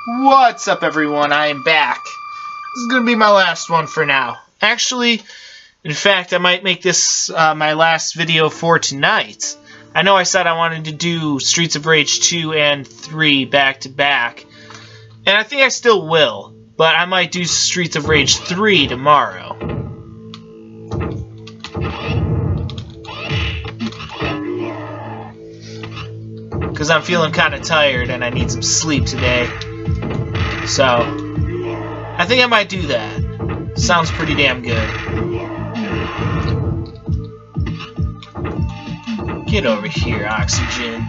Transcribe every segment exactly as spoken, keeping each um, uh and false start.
What's up, everyone? I am back. This is going to be my last one for now. Actually, in fact, I might make this uh, my last video for tonight. I know I said I wanted to do Streets of Rage two and three back to back, and I think I still will, but I might do Streets of Rage three tomorrow. Because I'm feeling kind of tired and I need some sleep today. So, I think I might do that. Sounds pretty damn good. Get over here, Oxygen.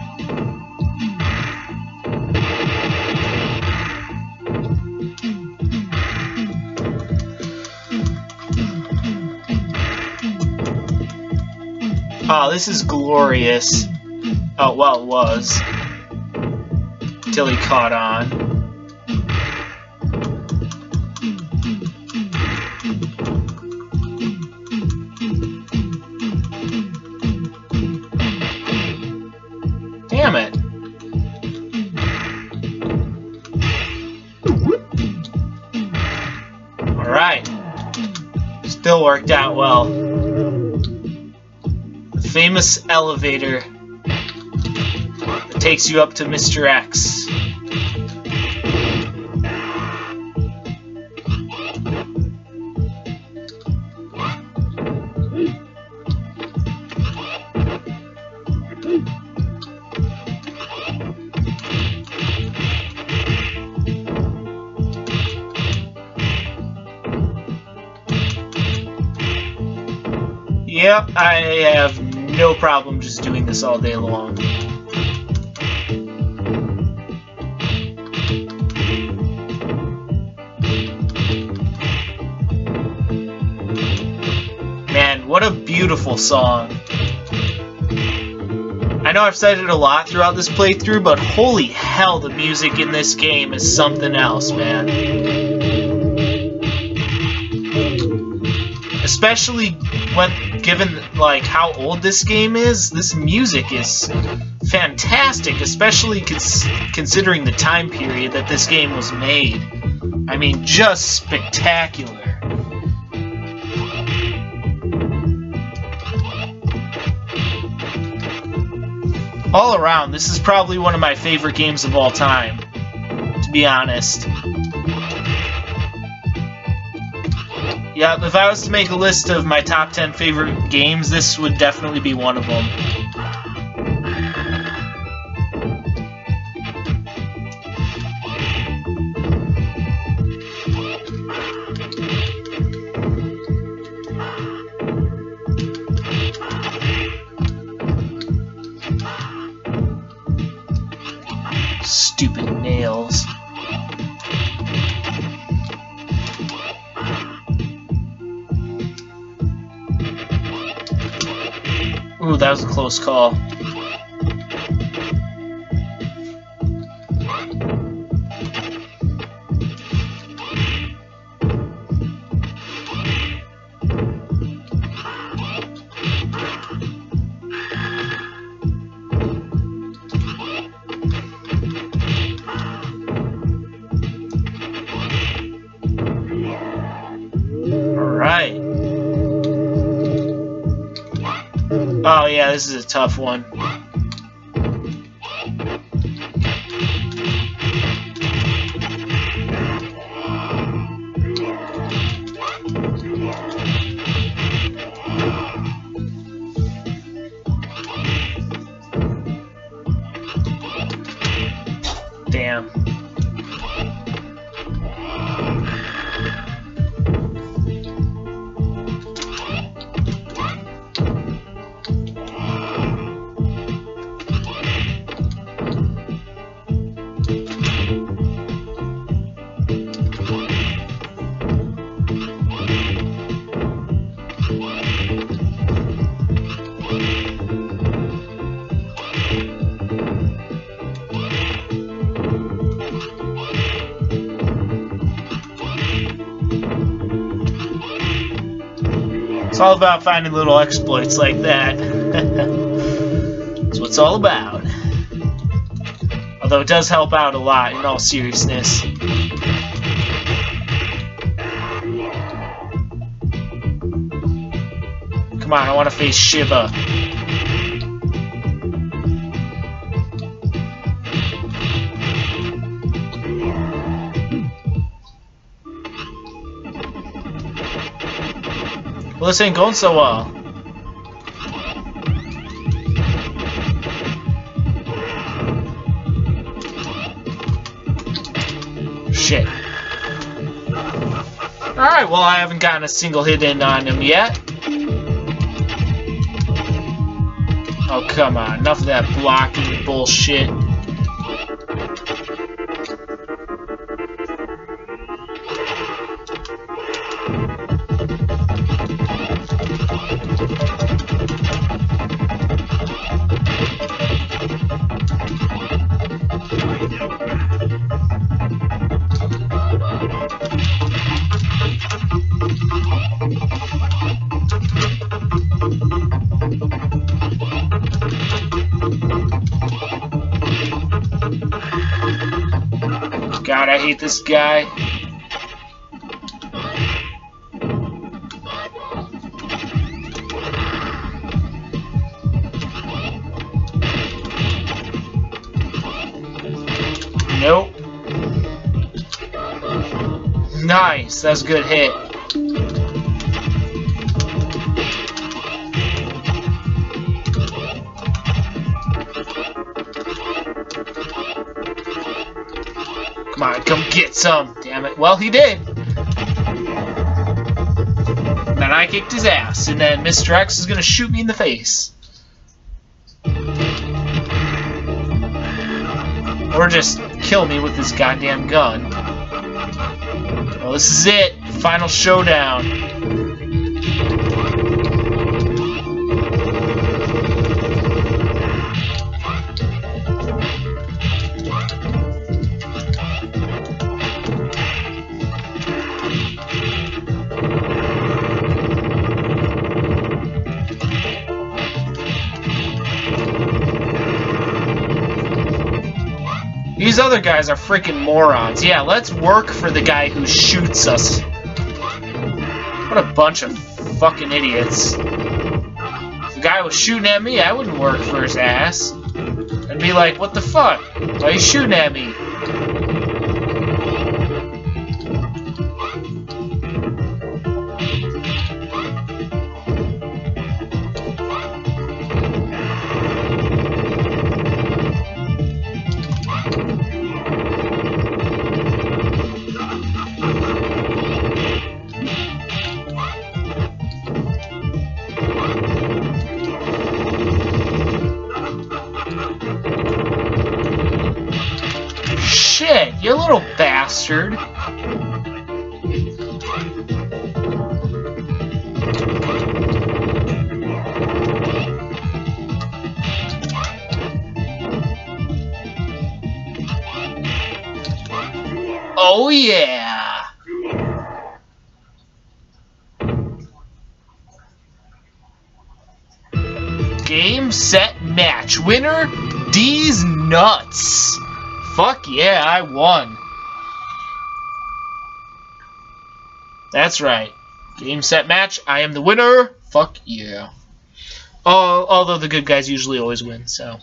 Oh, this is glorious. Oh, well, it was. Till he caught on. Damn it. Alright. Still worked out well. The famous elevator that takes you up to Mister X. Yep, I have no problem just doing this all day long. Man, what a beautiful song. I know I've said it a lot throughout this playthrough, but holy hell, the music in this game is something else, man. Especially when given like how old this game is, this music is fantastic, especially cons considering the time period that this game was made. I mean, just spectacular. All around, this is probably one of my favorite games of all time, to be honest. Yeah, if I was to make a list of my top ten favorite games, this would definitely be one of them. Stupid nails. Ooh, that was a close call. Alright. Oh yeah, this is a tough one. Damn. It's all about finding little exploits like that. That's what it's all about. Although it does help out a lot, in all seriousness. Come on, I want to face Shiva. Well, this ain't going so well. Shit. Alright, well, I haven't gotten a single hit in on him yet. Oh, come on. Enough of that blocking bullshit. God, I hate this guy. Nope. Nice, that's a good hit. Come on, come get some. Damn it. Well, he did. Then I kicked his ass, and then Mister X is gonna shoot me in the face. Or just kill me with this goddamn gun. Well, this is it. Final showdown. These other guys are freaking morons. Yeah, let's work for the guy who shoots us. What a bunch of fucking idiots. If the guy was shooting at me, I wouldn't work for his ass. I'd be like, what the fuck? Why are you shooting at me? Shit, you little bastard. Oh yeah. Game, set, match. Winner, D's nuts. Fuck yeah, I won. That's right. Game, set, match. I am the winner. Fuck yeah. Oh, although the good guys usually always win, so.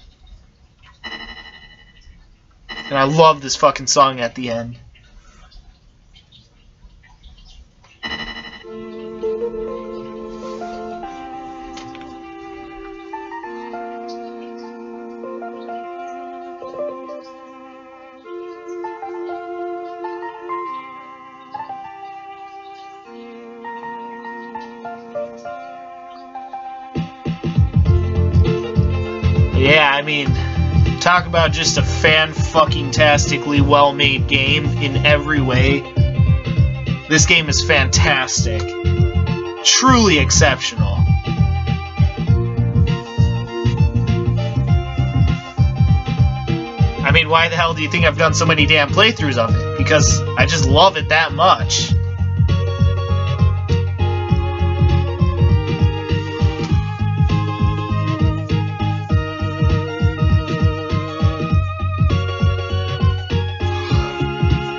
And I love this fucking song at the end. Yeah, I mean, talk about just a fan-fucking-tastically well-made game in every way. This game is fantastic. Truly exceptional. I mean, why the hell do you think I've done so many damn playthroughs of it? Because I just love it that much.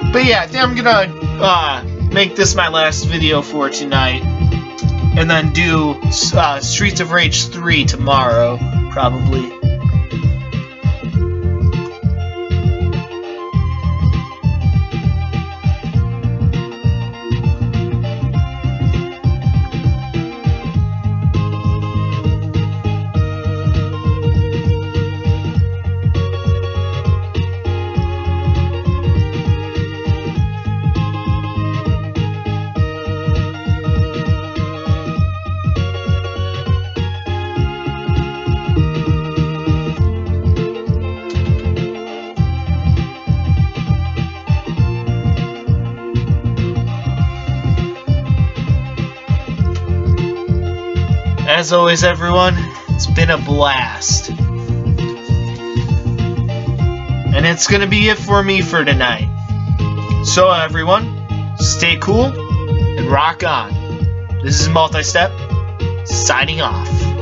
But yeah, I think I'm gonna uh, make this my last video for tonight, and then do uh, Streets of Rage three tomorrow, probably. As always, everyone, it's been a blast. And it's gonna be it for me for tonight. So everyone, stay cool and rock on. This is Multi-Step, signing off.